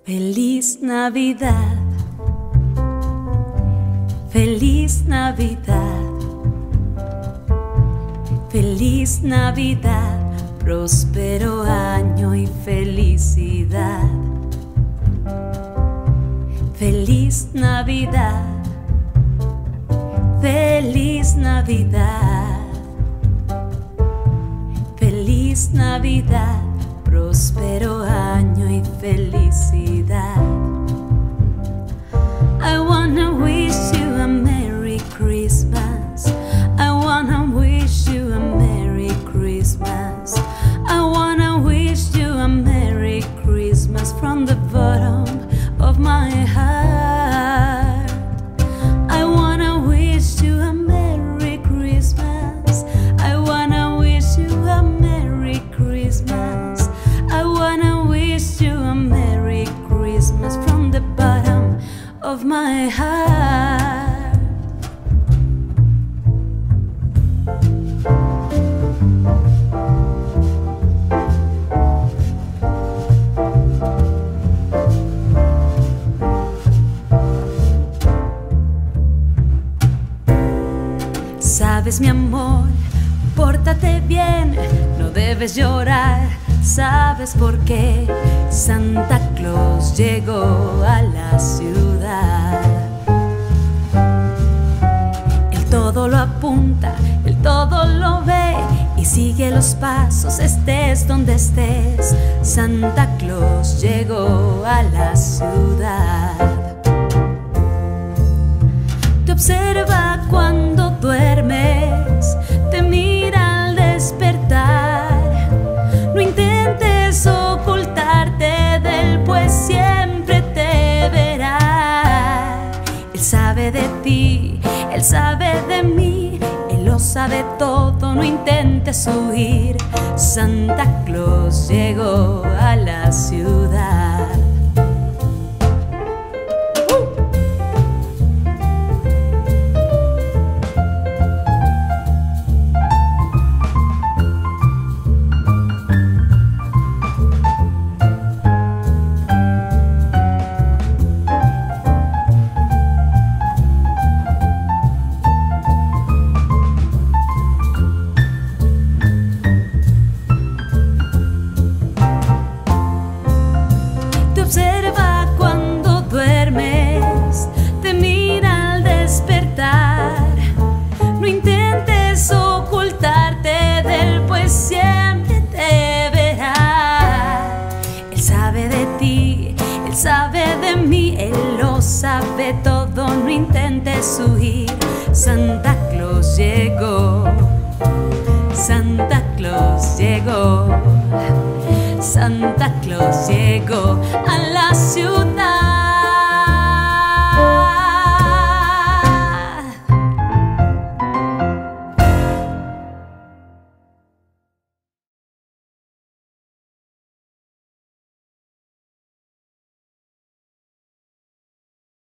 Feliz Navidad, feliz Navidad, feliz Navidad, próspero año y felicidad. Feliz Navidad, feliz Navidad, feliz Navidad, próspero año y felicidad. I wanna wish you a Merry Christmas. I wanna wish you a Merry Christmas. I wanna wish you a Merry Christmas from the bottom of my heart. I wanna wish you a Merry Christmas. I wanna wish you a Merry Christmas. I wanna wish you a Merry Christmas from the bottom of my heart. Sabes, mi amor, pórtate bien, no debes llorar. ¿Sabes por qué? Santa Claus llegó a la ciudad. Él todo lo apunta, él todo lo ve y sigue los pasos, estés donde estés. Santa Claus llegó a la ciudad. Te observa cuando duermes, te mira al despertar. No intentes ocultarte de él, pues siempre te verá. Él sabe de ti, él sabe de mí, él lo sabe todo, no intentes huir. Santa Claus llegó a la ciudad. Observa cuando duermes, te mira al despertar. No intentes ocultarte de él, pues siempre te verá. Él sabe de ti, él sabe de mí, él lo sabe todo, no intentes huir. Santa Claus